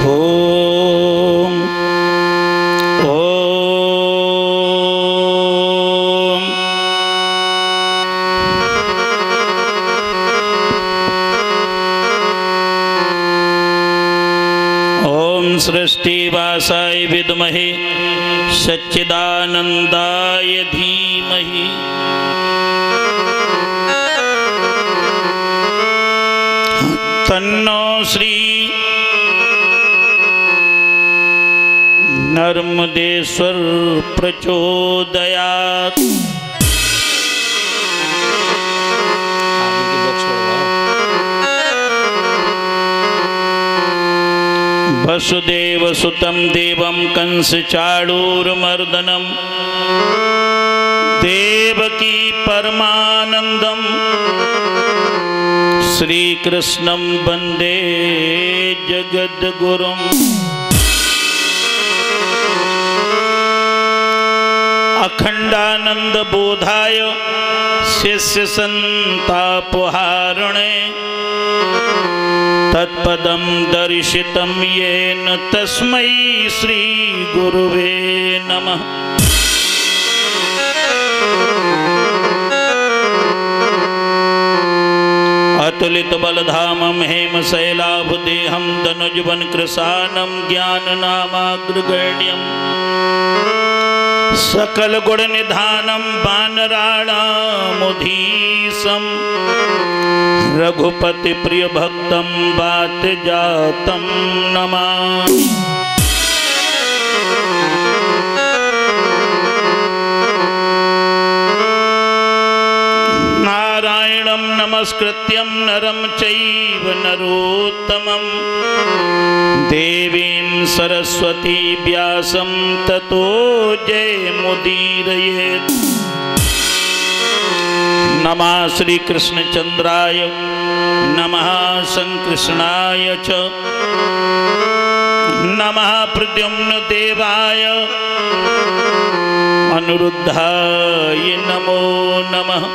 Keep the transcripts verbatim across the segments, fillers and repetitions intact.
ओम ओम सृष्टिवासाय विद्महे सच्चिदानंदाय धीमहि तन्नो श्री नर्मदेश्वर प्रचोदयात्। वसुदेव सुतं देवं कंस चाणूरमर्दनं देवकी परमानंदं श्री कृष्णं वंदे जगद्गुरुं। अखंडानंद बोधाय शिष्य संतापहारणे तत्पदं दर्शितं येन तस्मै श्री गुरुवे नमः। अतुलित बलधामं हेमशैलाभदेहं धनुजवनकृशानं ज्ञाननामाग्रगण्यं सकल गुण निधानम वानराणामुधीशं रघुपति प्रिय भक्तम बात जातम नमामि। नारायणं नमस्कृत्यं नरं चैव नरोत्तमं देवीं सरस्वती व्यासं ततो जयमुदीरयेत्। नमः श्री कृष्णचंद्राय नमः संकृष्णाय च नमः प्रद्युम्न देवाय अनिरुद्धाय नमो नमः।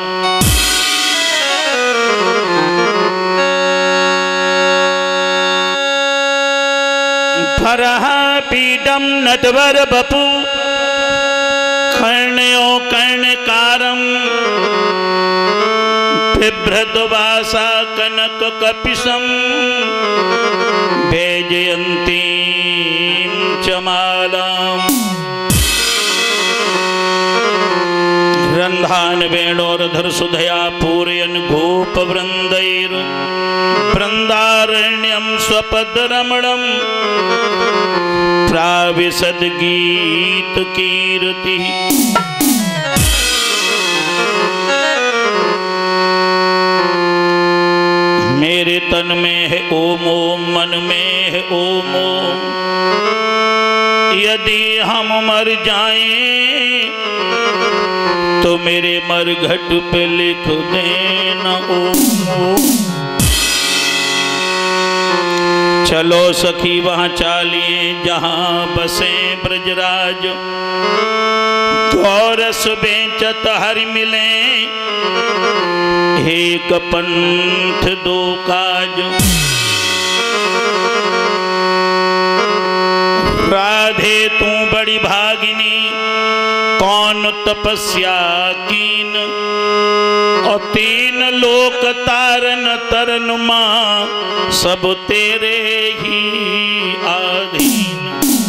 भरः पीडं नटवर बपु कर्णयो कर्णकारं बिभ्रद्वासा कनक कपिशं वैजयन्तीं च मालाम्। रन्धान वेणोरधर सुधया पूरयन् गोपवृन्दैर् वृन्दारण्यं स्वपदरमणं प्राविशद् गीतकीर्तिः। मेरे तन में है ओम ओम मन में है ओम ओम। यदि हम मर जाएं तो मेरे मरघट पे लिख देना ओम ओम। चलो सखी वहाँ चालिए जहाँ बसे ब्रजराज, गौरस बेचत हरि मिले एक पंथ दो काज। राधे तू बड़ी भागिनी कौन तपस्या कीन, और तीन लोक तारन तरन माँ सब तेरे ही अधीन।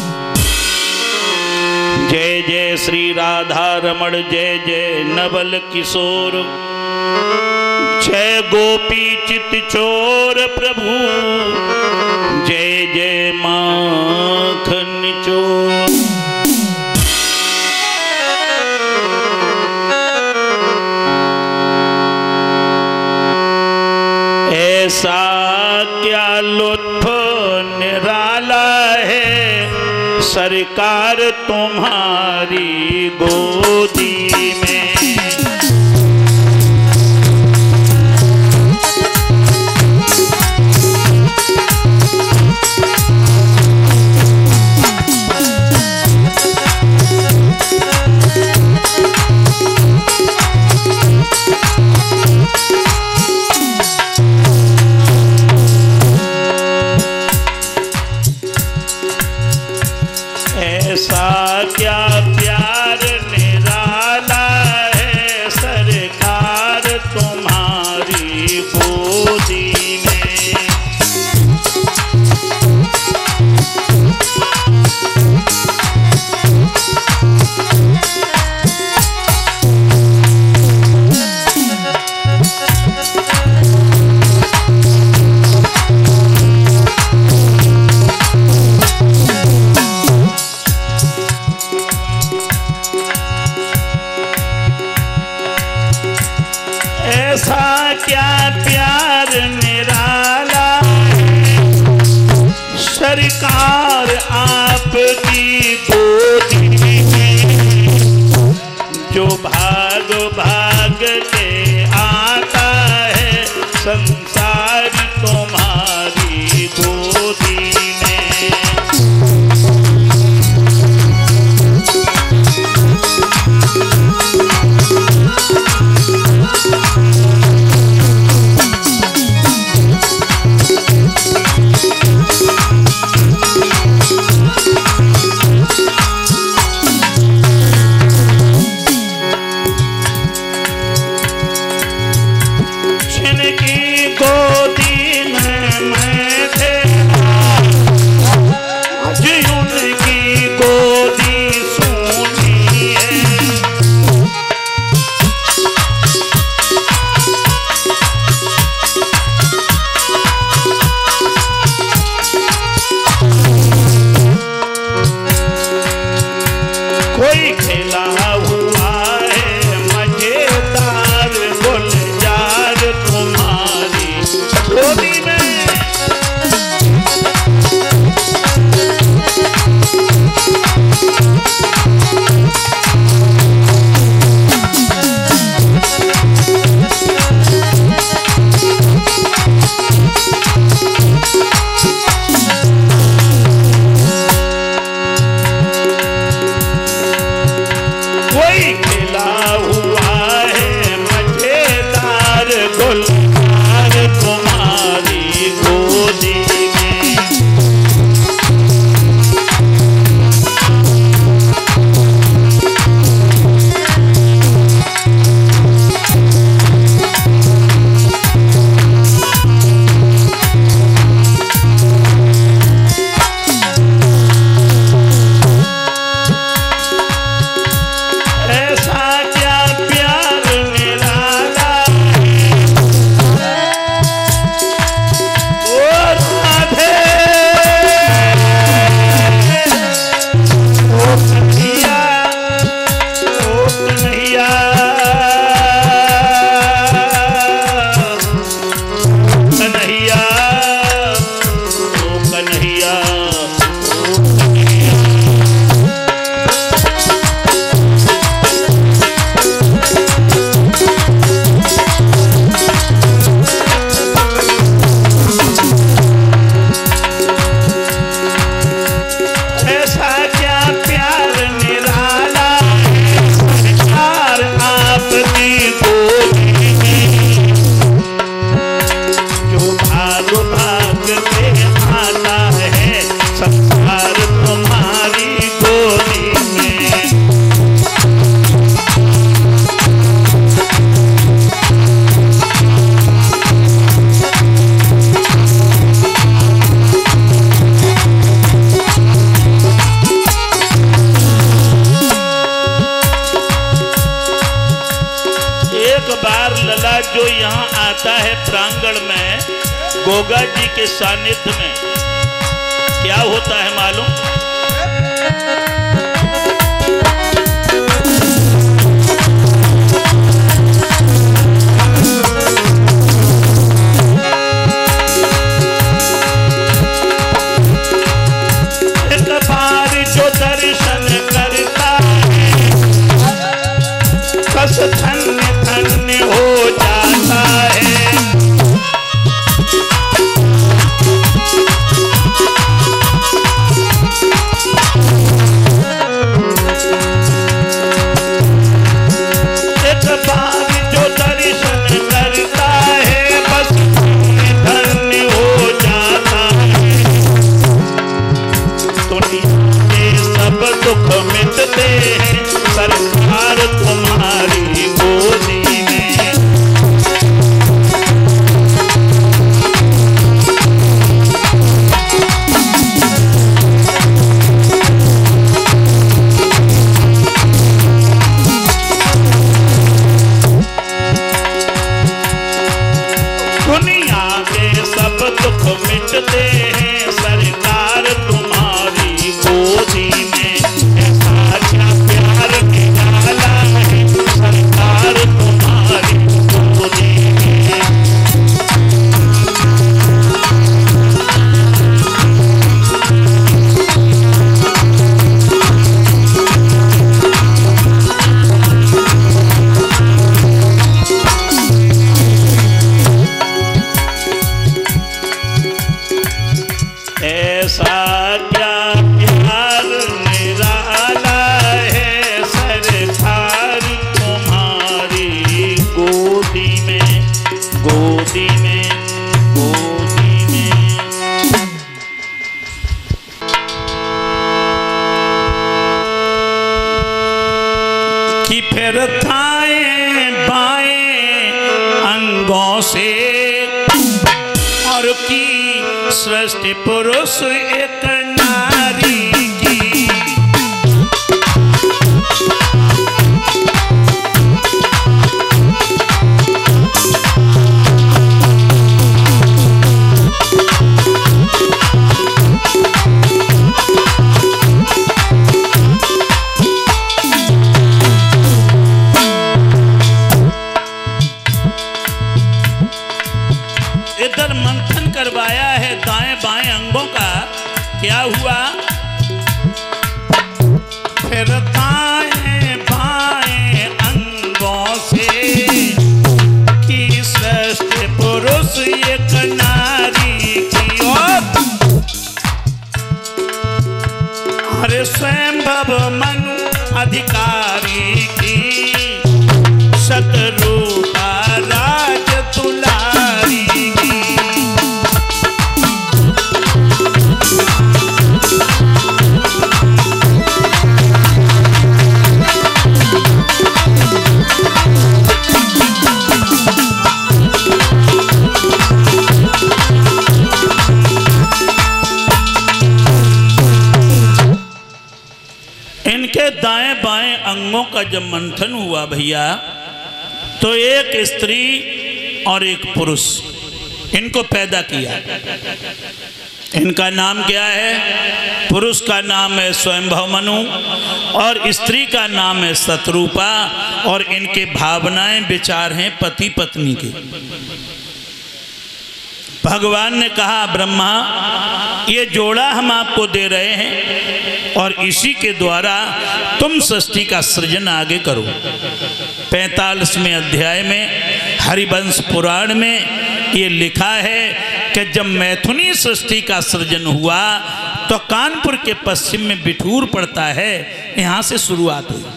जय जय श्री राधा रमण जय जय नवल किशोर, जय गोपी चित चोर प्रभु जय जय माखन चोर। ऐसा क्या लुत्फ निराला है सरकार तुम्हारी गोदी में। सरकार आपकी गोदी में, जो भाग भाग के आता है संसार तुम्हारी गोदी में। कोई खेला हुआ है मजेदार गुलजार तुम्हारी गोदी में। कोई खिला हुआ है मजेदार गुलजार तुम्हारी गोदी में। जो यहाँ आता है प्रांगण में गोगा जी के सानिध्य में, क्या होता है मालूम? एक बार जो दर्शन करता बस धन्य धन्य हो जाता है। क्या क्या प्यार निराला है सरकार तुम्हारी गोदी में, गोदी में, गोदी में। कि फिर दाएं बाएं अंगों से और की सृष्टि पुरुष एक नारी की। इधर मंथन करवाया है दाएं बाएं अंगों का, क्या हुआ? फिर दाएं बाएं अंगों से की सृष्टि पुरुष एक नारी की। और अरे स्वयं भव मनु अधिकारी की शतरूपा राज तुलारी की। इनके दाएं बाएं अंगों का जब मंथन हुआ भैया, तो एक स्त्री और एक पुरुष इनको पैदा किया। इनका नाम क्या है? पुरुष का नाम है स्वयंभव मनु और स्त्री का नाम है शतरूपा। और इनके भावनाएं विचार हैं पति पत्नी के। भगवान ने कहा ब्रह्मा ये जोड़ा हम आपको दे रहे हैं और इसी के द्वारा तुम सृष्टि का सृजन आगे करो। पैंतालीसवें अध्याय में हरिवंश पुराण में ये लिखा है कि जब मैथुनी सृष्टि का सृजन हुआ तो कानपुर के पश्चिम में बिठूर पड़ता है, यहाँ से शुरुआत हुई।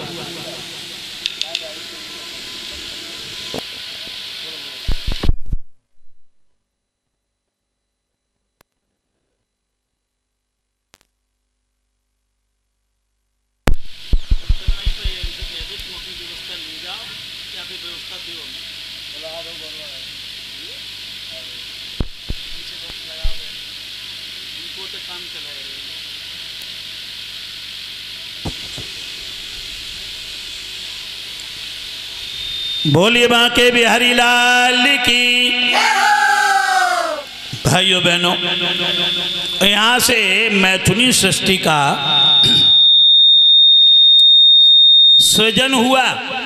बोलिए बांके बिहारी लाल की। भाइयों बहनों, यहाँ से मैथुनी सृष्टि का सृजन हुआ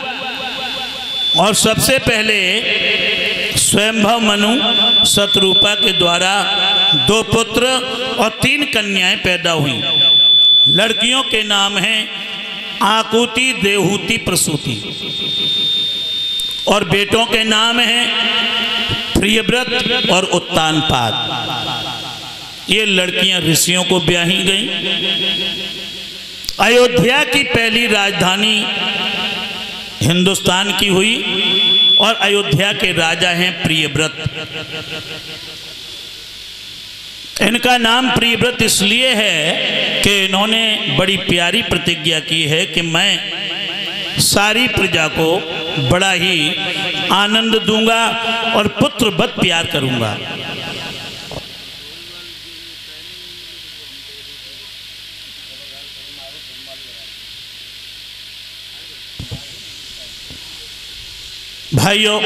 और सबसे पहले स्वयंभव मनु शतरूपा के द्वारा दो पुत्र और तीन कन्याएं पैदा हुई। लड़कियों के नाम हैं आकुति, देहूति, प्रसूति और बेटों के नाम हैं प्रियव्रत और उत्तानपाद। ये लड़कियां ऋषियों को ब्याही गईं। अयोध्या की पहली राजधानी हिंदुस्तान की हुई और अयोध्या के राजा हैं प्रियव्रत। इनका नाम प्रियव्रत इसलिए है कि इन्होंने बड़ी प्यारी प्रतिज्ञा की है कि मैं सारी प्रजा को बड़ा ही आनंद दूंगा और पुत्रवत प्यार करूंगा। भाइयों,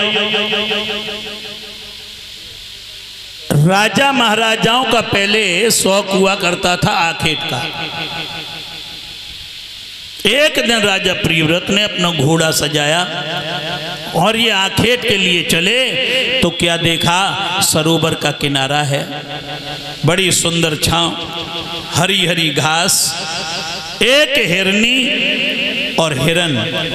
राजा महाराजाओं का पहले शौक हुआ करता था आखेट का। एक दिन राजा प्रियव्रत ने अपना घोड़ा सजाया और ये आखेट के लिए चले तो क्या देखा, सरोवर का किनारा है, बड़ी सुंदर छांव, हरी हरी घास, एक हिरनी और हिरन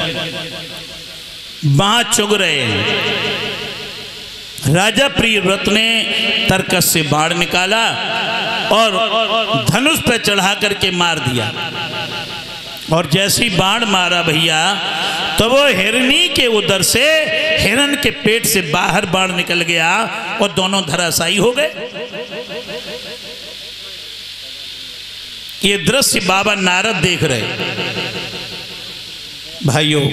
वहां चुग रहे हैं। राजा प्रियव्रत ने तरकस से बाण निकाला और धनुष पे चढ़ा करके मार दिया। और जैसी बाण मारा भैया तो वो हिरनी के उधर से हिरण के पेट से बाहर बाण निकल गया और दोनों धराशायी हो गए। ये दृश्य बाबा नारद देख रहे। भाइयों,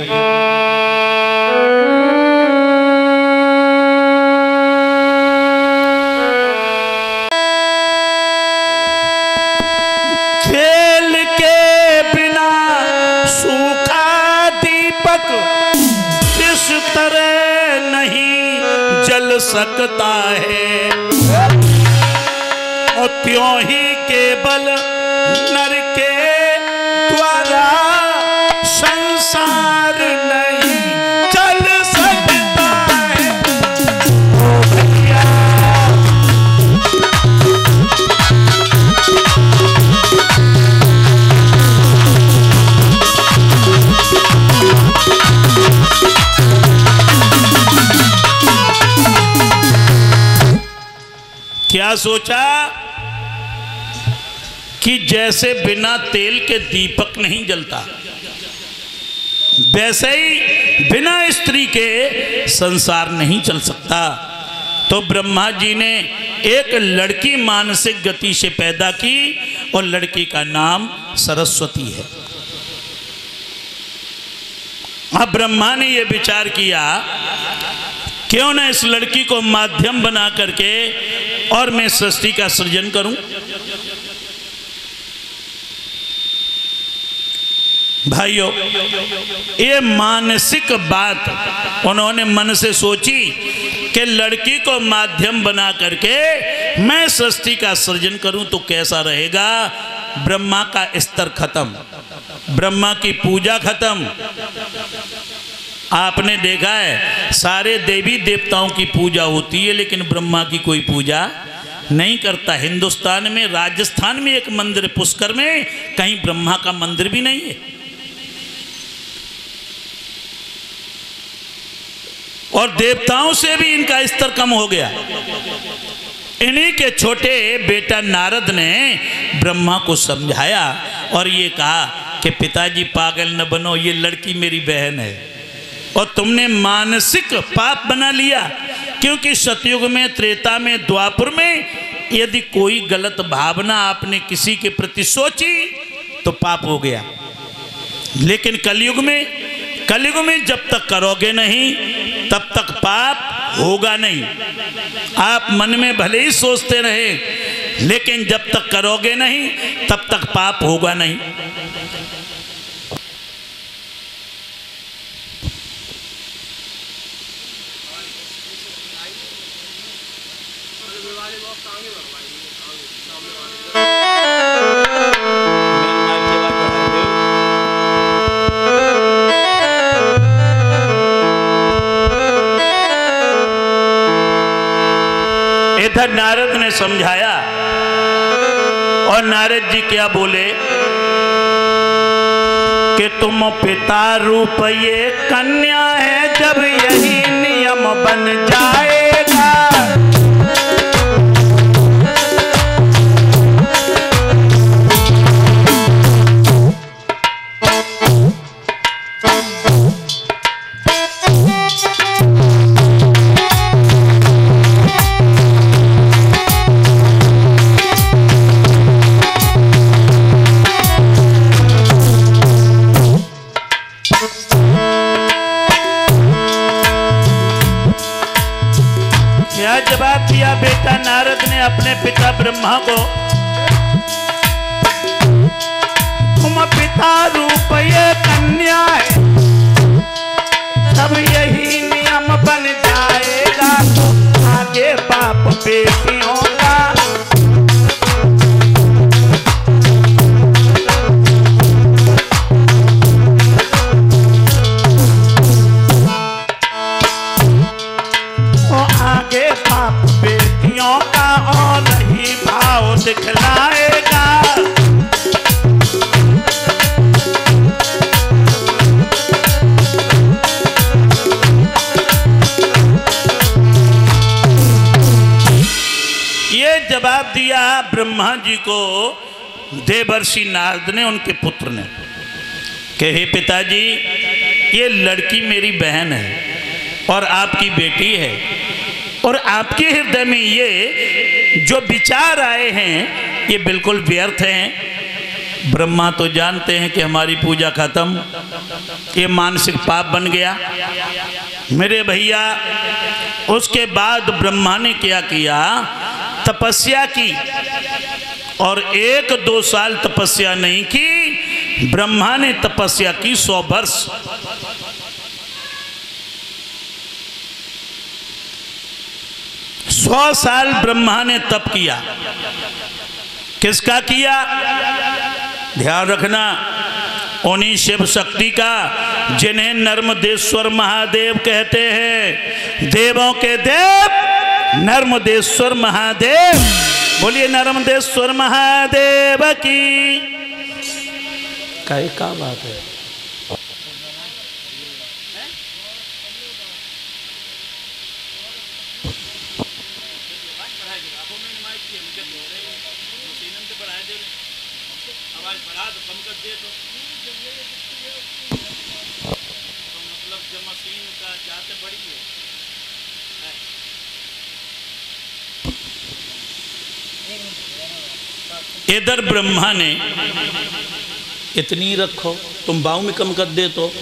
खेल के बिना सूखा दीपक किस तरह नहीं जल सकता है, और त्यों ही केवल नर के द्वारा संसार नहीं चल सकता है। क्या सोचा कि जैसे बिना तेल के दीपक नहीं जलता, वैसे ही बिना स्त्री के संसार नहीं चल सकता। तो ब्रह्मा जी ने एक लड़की मानसिक गति से पैदा की और लड़की का नाम सरस्वती है। अब ब्रह्मा ने यह विचार किया क्यों ना इस लड़की को माध्यम बना करके और मैं सृष्टि का सृजन करूं। भाइयों, ये मानसिक बात उन्होंने मन से सोची कि लड़की को माध्यम बना करके मैं सृष्टि का सृजन करूं तो कैसा रहेगा। ब्रह्मा का स्तर खत्म, ब्रह्मा की पूजा खत्म। आपने देखा है सारे देवी देवताओं की पूजा होती है लेकिन ब्रह्मा की कोई पूजा नहीं करता। हिंदुस्तान में राजस्थान में एक मंदिर पुष्कर में, कहीं ब्रह्मा का मंदिर भी नहीं है। और देवताओं से भी इनका स्तर कम हो गया। इन्हीं के छोटे बेटा नारद ने ब्रह्मा को समझाया और ये कहा कि पिताजी पागल न बनो, ये लड़की मेरी बहन है और तुमने मानसिक पाप बना लिया। क्योंकि सतयुग में, त्रेता में, द्वापर में यदि कोई गलत भावना आपने किसी के प्रति सोची तो पाप हो गया। लेकिन कलयुग में कलयुग में जब तक करोगे नहीं तब तक पाप होगा नहीं। आप मन में भले ही सोचते रहे लेकिन जब तक करोगे नहीं तब तक पाप होगा नहीं। इधर नारद ने समझाया और नारद जी क्या बोले कि तुम पिता रूप ये कन्या है, जब यही नियम बन जाएगा जवाब दिया बेटा नारद ने अपने पिता ब्रह्मा को, तुम पिता रूप ये कन्या है, तब यही नियम बन जाएगा आगे बाप बेटियों का। बेटियों का और नहीं भाव दिखलाएगा। कहा ब्रह्मा जी को देवर्षि नारद ने, उनके पुत्र ने, कि हे पिताजी, ये लड़की मेरी बहन है और आपकी बेटी है, और आपके हृदय में ये जो विचार आए हैं ये बिल्कुल व्यर्थ हैं। ब्रह्मा तो जानते हैं कि हमारी पूजा खत्म, ये मानसिक पाप बन गया मेरे भैया। उसके बाद ब्रह्मा ने क्या किया, तपस्या की, और एक दो साल तपस्या नहीं की, ब्रह्मा ने तपस्या की सौ वर्ष। सौ साल ब्रह्मा ने तप किया। किसका किया? ध्यान रखना, उन्हीं शिव शक्ति का जिन्हें नर्मदेश्वर महादेव कहते हैं। देवों के देव नर्मदेश्वर महादेव। बोलिए नर्मदेश्वर महादेव की। काय का बात है? इधर ब्रह्मा ने, इतनी रखो, तुम बाऊ में कम कर दे तो।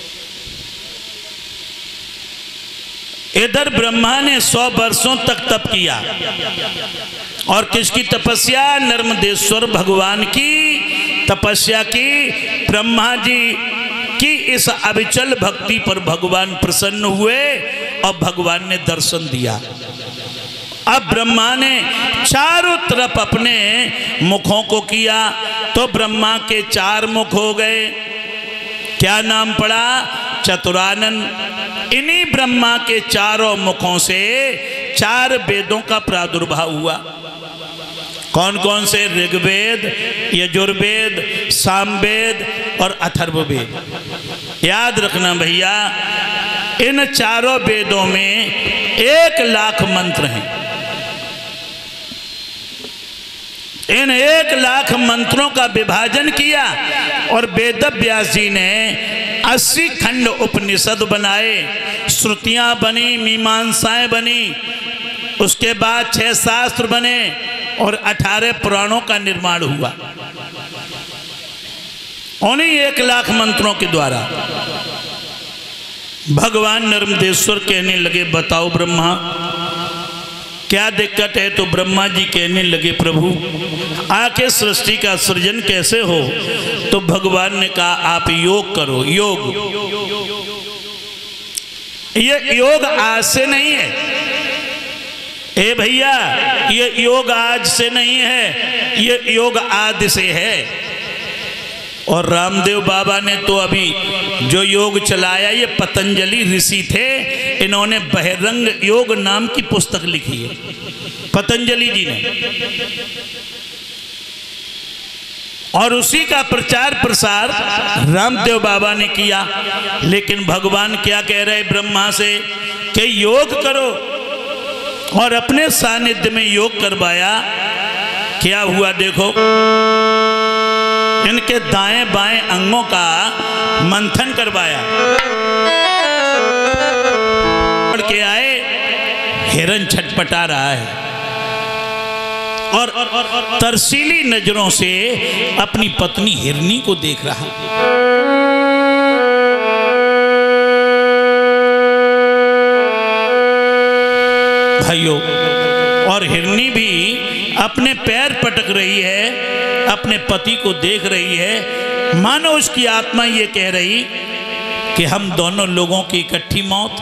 इधर ब्रह्मा ने सौ वर्षों तक तप किया, और किसकी तपस्या? नर्मदेश्वर भगवान की तपस्या की। ब्रह्मा जी की इस अविचल भक्ति पर भगवान प्रसन्न हुए और भगवान ने दर्शन दिया। अब ब्रह्मा ने चारों तरफ अपने मुखों को किया, तो ब्रह्मा के चार मुख हो गए। क्या नाम पड़ा? चतुरानन। इन्हीं ब्रह्मा के चारों मुखों से चार वेदों का प्रादुर्भाव हुआ। कौन कौन से? ऋग्वेद, यजुर्वेद, सामवेद और अथर्ववेद। याद रखना भैया, इन चारों वेदों में एक लाख मंत्र हैं। इन एक लाख मंत्रों का विभाजन किया, और वेद व्यास जी ने अस्सी खंड उपनिषद बनाए, श्रुतियां बनी, मीमांसाएं बनी, उसके बाद छह शास्त्र बने और अठारह पुराणों का निर्माण हुआ उन्हीं एक लाख मंत्रों के द्वारा। भगवान नर्मदेश्वर कहने लगे, बताओ ब्रह्मा क्या दिक्कत है? तो ब्रह्मा जी कहने लगे, प्रभु आके सृष्टि का सृजन कैसे हो? तो भगवान ने कहा, आप योग करो। योग, ये योग आज से नहीं है ए भैया, ये योग आज से नहीं है, ये योग आदि से है। और रामदेव बाबा ने तो अभी जो योग चलाया, ये पतंजलि ऋषि थे, इन्होंने बहिरंग योग नाम की पुस्तक लिखी है, पतंजलि जी ने, और उसी का प्रचार प्रसार रामदेव बाबा ने किया। लेकिन भगवान क्या कह रहे ब्रह्मा से कि योग करो, और अपने सानिध्य में योग करवाया। क्या हुआ देखो, इनके दाएं बाएं अंगों का मंथन करवाया। पढ़ के आए, हिरन छटपटा रहा है, और, और, और, और तरसीली नजरों से अपनी पत्नी हिरनी को देख रहा। भाइयों, और हिरनी भी अपने पैर पटक रही है, अपने पति को देख रही है, मानो उसकी आत्मा ये कह रही कि हम दोनों लोगों की इकट्ठी मौत।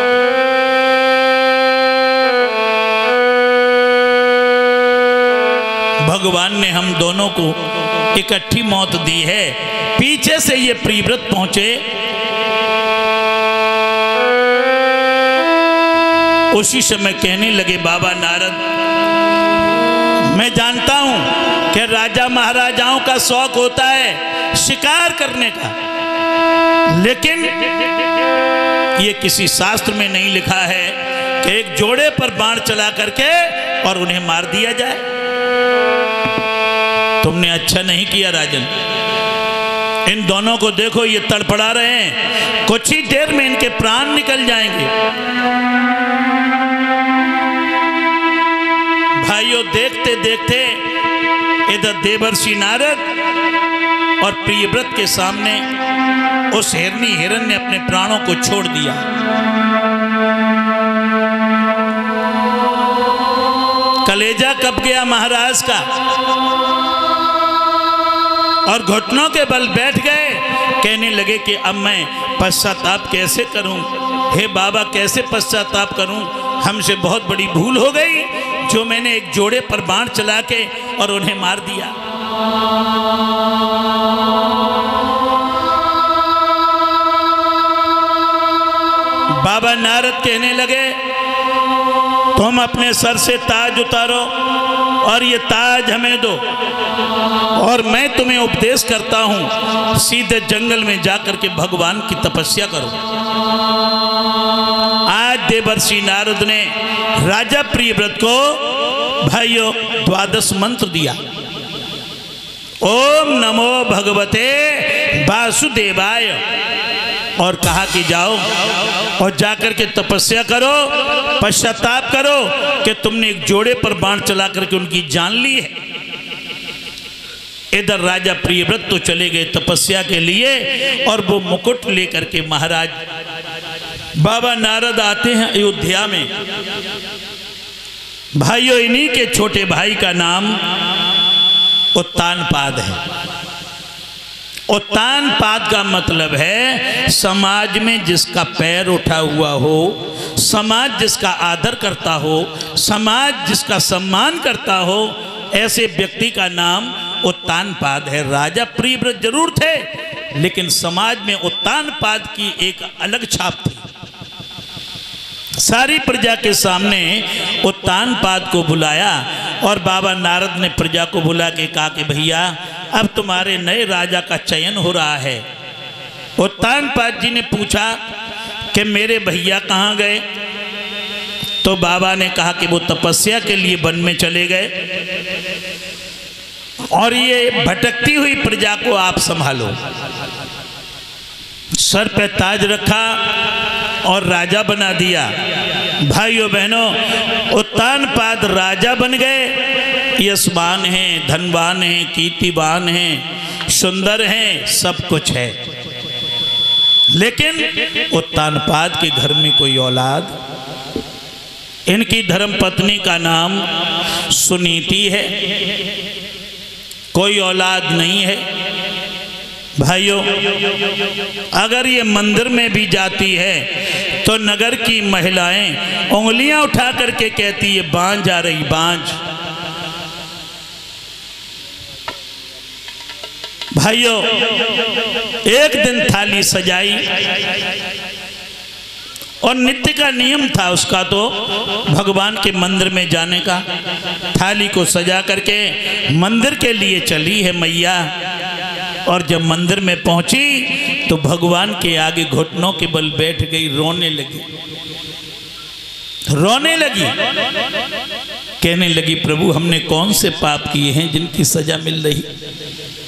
भगवान ने हम दोनों को इकट्ठी मौत दी है। पीछे से ये प्रियव्रत पहुंचे, उसी समय कहने लगे, बाबा नारद, मैं जानता हूं कि राजा महाराजाओं का शौक होता है शिकार करने का, लेकिन ये किसी शास्त्र में नहीं लिखा है कि एक जोड़े पर बाण चला करके और उन्हें मार दिया जाए। तुमने अच्छा नहीं किया राजन। इन दोनों को देखो, ये तड़पड़ा रहे हैं, कुछ ही देर में इनके प्राण निकल जाएंगे। भाइयों, देखते देखते इधर देवर्षि नारद और प्रियव्रत के सामने उस हिरनी हिरन ने अपने प्राणों को छोड़ दिया। कलेजा कब गया महाराज का, और घुटनों के बल बैठ गए। कहने लगे कि अब मैं पश्चाताप कैसे करूं, हे बाबा कैसे पश्चाताप करूं, हमसे बहुत बड़ी भूल हो गई जो मैंने एक जोड़े पर बाण चला के और उन्हें मार दिया। बाबा नारद कहने लगे, तुम अपने सर से ताज उतारो और ये ताज हमें दो, और मैं तुम्हें उपदेश करता हूं, सीधे जंगल में जाकर के भगवान की तपस्या करो। आज देवर्षि नारद ने राजा प्रियव्रत को भाइयों द्वादश मंत्र दिया। ओम नमो भगवते वासुदेवाय, और कहा कि जाओ और जाकर के तपस्या करो, पश्चाताप करो कि तुमने एक जोड़े पर बाण चला करके उनकी जान ली है। इधर राजा प्रियव्रत तो चले गए तपस्या के लिए, और वो मुकुट लेकर के महाराज बाबा नारद आते हैं अयोध्या में। भाइयों, इन्हीं के छोटे भाई का नाम उत्तानपाद है। उत्तानपाद का मतलब है समाज में जिसका पैर उठा हुआ हो, समाज जिसका आदर करता हो, समाज जिसका सम्मान करता हो, ऐसे व्यक्ति का नाम उत्तानपाद है। राजा प्रियव्रत जरूर थे, लेकिन समाज में उत्तानपाद की एक अलग छाप थी। सारी प्रजा के सामने उत्तानपाद को बुलाया, और बाबा नारद ने प्रजा को बुला के कहा कि भैया अब तुम्हारे नए राजा का चयन हो रहा है। उत्तानपाद जी ने पूछा कि मेरे भैया कहाँ गए, तो बाबा ने कहा कि वो तपस्या के लिए वन में चले गए, और ये भटकती हुई प्रजा को आप संभालो। सर पे ताज रखा और राजा बना दिया। भाइयों बहनों, उत्तानपाद राजा बन गए, यशवान हैं, धनवान हैं, कीर्तिवान हैं, सुंदर हैं, सब कुछ है। लेकिन उत्तानपाद के घर में कोई औलाद, इनकी धर्मपत्नी का नाम सुनीति है, कोई औलाद नहीं है। भाइयों, अगर ये मंदिर में भी जाती है तो नगर की महिलाएं उंगलियां उठा करके कहती है बांझ आ रही, बांझ। भाइयों, एक दिन थाली सजाई, और नित्य का नियम था उसका तो भगवान के मंदिर में जाने का। थाली को सजा करके मंदिर के लिए चली है मैया, और जब मंदिर में पहुंची तो भगवान के आगे घुटनों के बल बैठ गई, रोने लगी रोने लगी कहने लगी प्रभु हमने कौन से पाप किए हैं जिनकी सजा मिल रही।